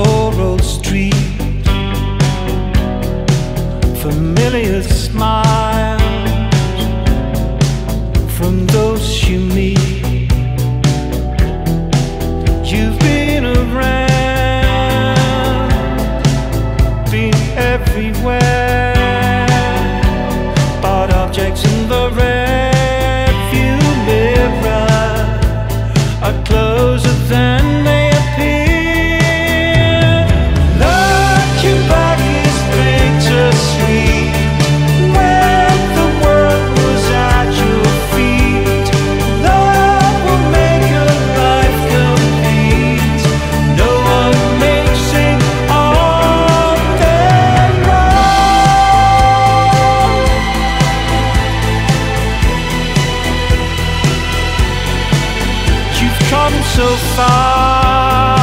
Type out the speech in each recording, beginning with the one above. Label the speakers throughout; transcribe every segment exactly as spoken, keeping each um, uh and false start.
Speaker 1: Laurel Street, familiar smiles from those you meet. You've been around, been everywhere, but objects in the rearview mirror are closer than they appear. Looking back is bittersweet, when the world was at your feet. Love will make your life complete. No one makes it on their own. You've come so far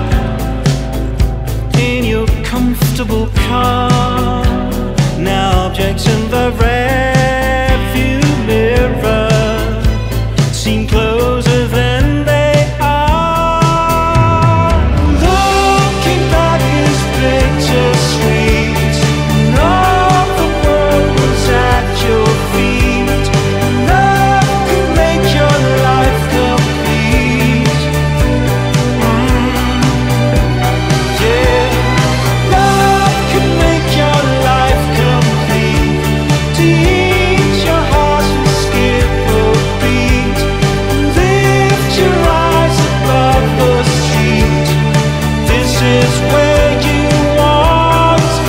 Speaker 1: in your comfortable car. Now objects in the rearview mirror seem closer than they are. Looking back is bittersweet. All the world was at your feet. Love could make your life complete. Mm, yeah. Love could make your life complete. Teach your heart to skip a beat. Lift your eyes above the street. This is where you want to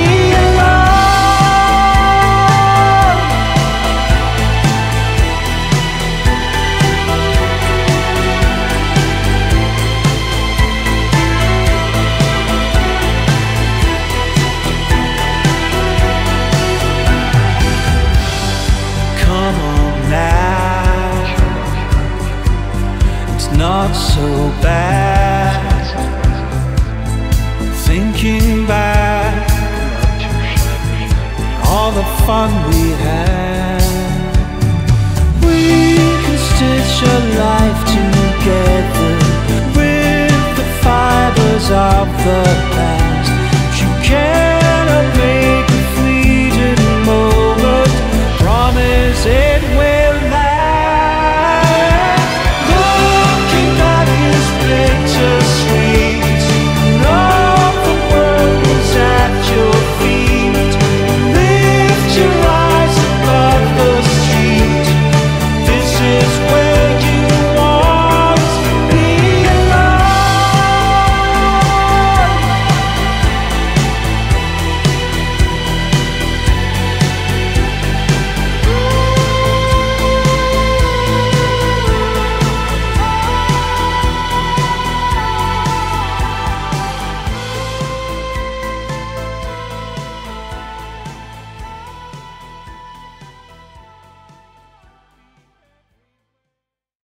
Speaker 1: belong. Come on now, it's not so bad. Thinking back, all the fun we had. We can stitch a life together with the fibers of the